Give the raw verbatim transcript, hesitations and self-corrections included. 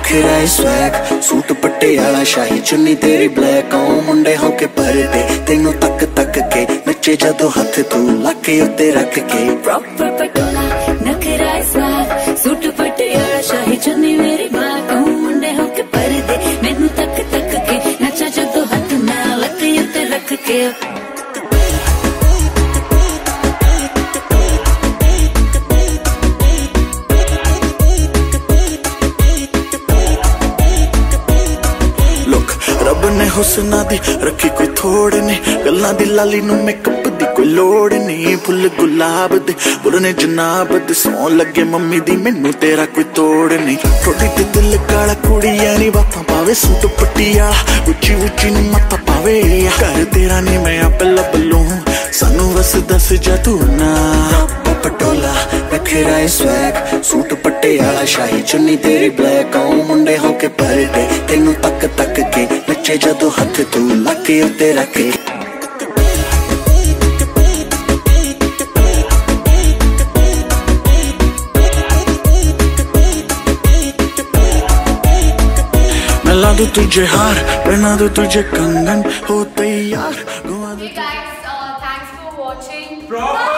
नखरा swag suit Patiala शाही चुन्नी तेरी ब्लैक ओ मुंडे होके परदे तेनू तक तक के नचे जदों हथ तू लाके उत्ते रख के प्रॉपर पटोला नखरा स्वैग सूट पटियाला शाही चुन्नी मेरी ब्लैक ओ मुंडे होके परदे मैनू तक तक के नचा जदों हथ मैं लाके उत्ते रख के ने हुस्ना दी रखी कोई थोड़ नहीं गल्लां दी लाली नू मेकअप दी कोई लोड़ नहीं फुल गुलाब दे बुरने जनाब दे सौ लगे मम्मी दी मैनू तेरा कोई तोड़ नहीं थोड़ी ते दिल काला कुड़िया नी बातां पावे सूट पटियाला उच्ची उच्ची नू मत्ता पावे घर तेरा नी मैं आपे लब लूं सानू बस दस जा तू ना पटोला नखरा स्वैग सूट पटियाला शाही चुन्नी तेरी ब्लैक ओ मुंडे होके परदे तेनू तक तक के नचे जदों हथ तू लाके उत्ते रख के मैं ला दूं तुझे हार पहना दूं तुझे कंगन हो तैयार Hey guys, uh, thanks for watching.